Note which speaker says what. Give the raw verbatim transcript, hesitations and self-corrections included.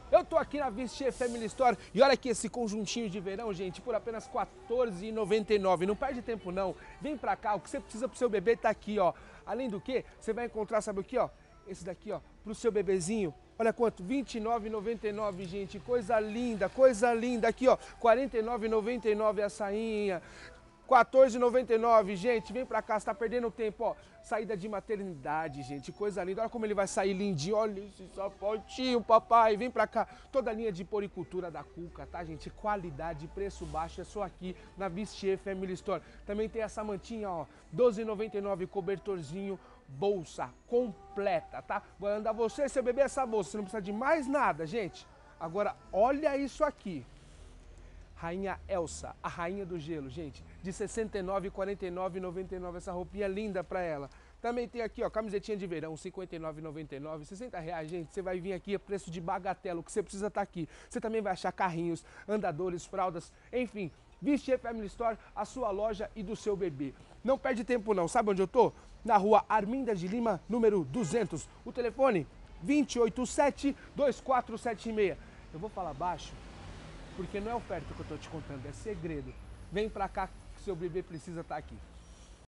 Speaker 1: Eu tô aqui na Vestir Family Store e olha aqui esse conjuntinho de verão, gente, por apenas quatorze reais e noventa e nove centavos. Não perde tempo não, vem pra cá, o que você precisa pro seu bebê tá aqui, ó. Além do que, você vai encontrar, sabe o que, ó? Esse daqui, ó, pro seu bebezinho. Olha quanto, vinte e nove reais e noventa e nove centavos, gente, coisa linda, coisa linda. Aqui, ó, quarenta e nove reais e noventa e nove centavos a sainha. quatorze reais e noventa e nove centavos, gente, vem pra cá, você tá perdendo tempo, ó. Saída de maternidade, gente, coisa linda. Olha como ele vai sair lindinho, olha esse sapatinho, papai. Vem pra cá, toda a linha de poricultura da Cuca, tá, gente? Qualidade, preço baixo, é só aqui na Vestir Family Store. Também tem essa mantinha, ó, doze reais e noventa e nove centavos, cobertorzinho, bolsa completa, tá? Vai andar você e seu bebê essa bolsa, você não precisa de mais nada, gente. Agora, olha isso aqui. Rainha Elsa, a rainha do gelo, gente, de sessenta e nove reais e quarenta e nove centavos e noventa e nove centavos, essa roupinha linda pra ela. Também tem aqui, ó, camisetinha de verão, cinquenta e nove reais e noventa e nove centavos, sessenta reais, gente, você vai vir aqui, é preço de bagatela, o que você precisa tá aqui. Você também vai achar carrinhos, andadores, fraldas, enfim, Vestir Family Store, a sua loja e do seu bebê. Não perde tempo não, sabe onde eu tô? Na rua Arminda de Lima, número duzentos, o telefone dois oito sete, dois quatro sete seis. Eu vou falar baixo, porque não é oferta que eu tô te contando, é segredo. Vem pra cá que seu bebê precisa estar aqui.